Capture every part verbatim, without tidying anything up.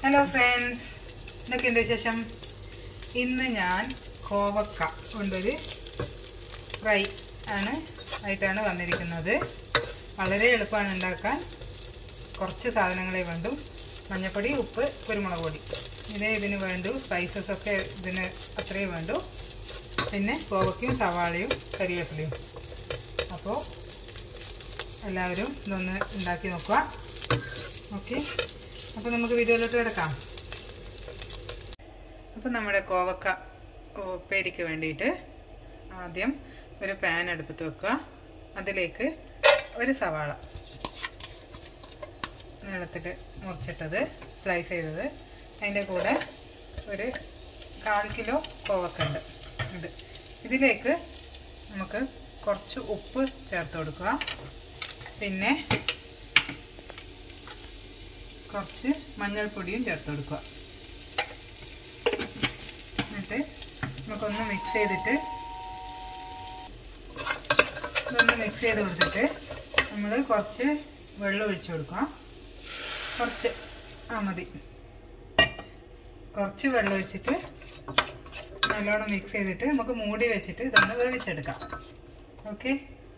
Hello friends, എന്തൊക്കെയുണ്ട് വിശേഷം? ഇന്ന് ഞാൻ കോവക്ക കൊണ്ടൊരു ഫ്രൈ ആണ് ആയിട്ടാണ് വന്നിരിക്കുന്നത്. വളരെ എളുപ്പമാണ് ഉണ്ടാക്കാൻ. കുറച്ച് സാധനങ്ങളെ വേണ്ടൂ. മഞ്ഞൾപ്പൊടി, ഉപ്പ്, കുരുമുളക് പൊടി. ഇതേ ഇതിന് വേണ്ടൂ. സ്പൈസസ് ഒക്കെ ഇതിന് അത്രയും വേണ്ടൂ. പിന്നെ കോവക്കയും സവാളയും കരിവേപ്പിലയും. അപ്പോൾ എല്ലാവരും ഇതൊന്ന് ഉണ്ടാക്കി നോക്കുക. ഓക്കെ, അപ്പോൾ നമുക്ക് വീഡിയോയിലോട്ട് കിടക്കാം. അപ്പോൾ നമ്മുടെ കോവക്ക ഉപ്പേരിക്ക് വേണ്ടിയിട്ട് ആദ്യം ഒരു പാൻ അടുപ്പത്ത് വെക്കുക. അതിലേക്ക് ഒരു സവാള നീളത്തിൽ മുറിച്ചിട്ടത് സ്ലൈസ് ചെയ്തത്, അതിൻ്റെ കൂടെ ഒരു കാൽ കിലോ കോവക്ക ഉണ്ട് ഇത്. ഇതിലേക്ക് നമുക്ക് കുറച്ച് ഉപ്പ് ചേർത്ത് കൊടുക്കുക. പിന്നെ കുറച്ച് മഞ്ഞൾപ്പൊടിയും ചേർത്ത് കൊടുക്കുക. എന്നിട്ട് നമുക്കൊന്ന് മിക്സ് ചെയ്തിട്ട് ഇതൊന്ന് മിക്സ് ചെയ്ത് കൊടുത്തിട്ട് നമ്മൾ കുറച്ച് വെള്ളം ഒഴിച്ചു കൊടുക്കുക. കുറച്ച് ആ മതി കുറച്ച് വെള്ളം ഒഴിച്ചിട്ട് നല്ലോണം മിക്സ് ചെയ്തിട്ട് നമുക്ക് മൂടി വെച്ചിട്ട് ഇതൊന്ന് വേവിച്ചെടുക്കാം. ഓക്കെ,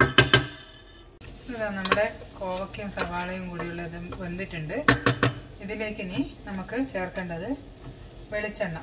ഇതാ നമ്മുടെ കോവക്കയും സവാളയും കൂടിയുള്ളത് വെന്തിട്ടുണ്ട്. ഇതിലേക്ക് ഇനി നമുക്ക് ചേർക്കേണ്ടത് വെളിച്ചെണ്ണ.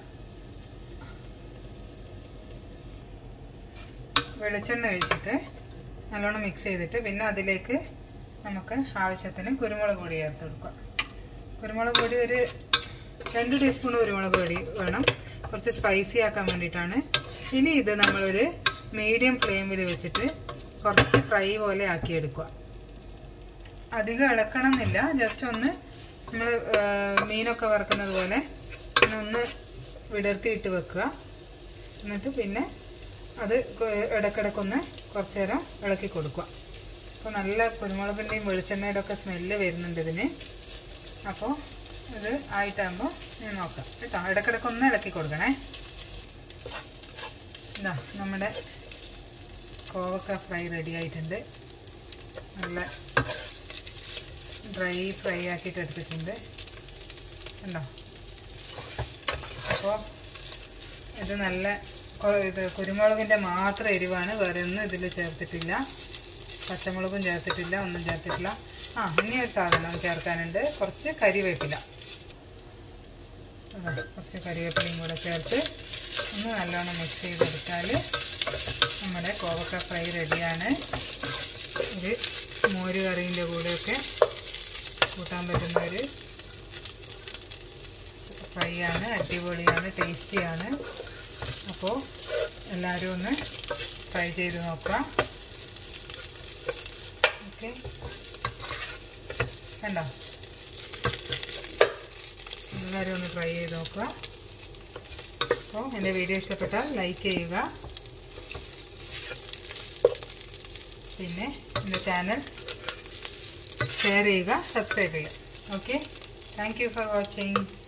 വെളിച്ചെണ്ണ ഒഴിച്ചിട്ട് നല്ലോണം മിക്സ് ചെയ്തിട്ട് പിന്നെ അതിലേക്ക് നമുക്ക് ആവശ്യത്തിന് കുരുമുളക് പൊടി ചേർത്ത് കൊടുക്കുക. കുരുമുളക് പൊടി ഒരു രണ്ട് ടീസ്പൂൺ കുരുമുളക് പൊടി വേണം, കുറച്ച് സ്പൈസി ആക്കാൻ വേണ്ടിയിട്ടാണ്. ഇനി ഇത് നമ്മളൊരു മീഡിയം ഫ്ലെയിമിൽ വെച്ചിട്ട് കുറച്ച് ഫ്രൈ പോലെ ആക്കിയെടുക്കുക. അധികം ഇളക്കണം എന്നില്ല, ജസ്റ്റ് ഒന്ന് നമ്മൾ മീനൊക്കെ വറുക്കുന്നത് പോലെ ഒന്ന് വിടർത്തിയിട്ട് വെക്കുക. എന്നിട്ട് പിന്നെ അത് ഇടയ്ക്കിടയ്ക്കൊന്ന് കുറച്ച് നേരം ഇളക്കി കൊടുക്കുക. അപ്പോൾ നല്ല കുരുമുളകിൻ്റെയും വെളിച്ചെണ്ണയുടെ ഒക്കെ സ്മെല്ല് വരുന്നുണ്ട് ഇതിന്. അപ്പോൾ ഇത് ആയിട്ടാകുമ്പോൾ ഞാൻ നോക്കാം കേട്ടോ. ഇടയ്ക്കിടയ്ക്കൊന്ന് ഇളക്കി കൊടുക്കണേ. ഇതാ നമ്മുടെ കോവക്ക ഫ്രൈ റെഡി ആയിട്ടുണ്ട്. നല്ല ഡ്രൈ ഫ്രൈ ആക്കിയിട്ട് എടുത്തിട്ടുണ്ട് ഉണ്ടോ. അപ്പോൾ ഇത് നല്ല ഇത് കുരുമുളകിൻ്റെ മാത്രം എരിവാണ്, വേറെ ഒന്നും ഇതിൽ ചേർത്തിട്ടില്ല. പച്ചമുളകും ചേർത്തിട്ടില്ല, ഒന്നും ചേർത്തിട്ടില്ല. ആ ഇനി ഒരു സാധനം ചേർക്കാനുണ്ട്, കുറച്ച് കരിവേപ്പില. കുറച്ച് കരിവേപ്പിലയും കൂടെ ചേർത്ത് ഒന്ന് നല്ലോണം മിക്സ് ചെയ്തെടുത്താൽ നമ്മുടെ കോവക്ക ഫ്രൈ റെഡിയാണ്. ഇത് മോര് കറീൻ്റെ കൂടെയൊക്കെ കൂട്ടാൻ പറ്റുന്ന ഒരു ഫ്രൈ ആണ്. അടിപൊളിയാണ്, ടേസ്റ്റിയാണ്. അപ്പോൾ എല്ലാവരും ഒന്ന് ട്രൈ ചെയ്ത് നോക്കാം. ഓക്കെ, കണ്ടോ, എല്ലാവരും ഒന്ന് ട്രൈ ചെയ്ത് നോക്കുക. അപ്പോൾ എൻ്റെ വീഡിയോ ഇഷ്ടപ്പെട്ടാൽ ലൈക്ക് ചെയ്യുക. പിന്നെ എൻ്റെ ചാനൽ ഷെയർ ചെയ്യുക, സബ്സ്ക്രൈബ് ചെയ്യുക. Okay, thank you for watching.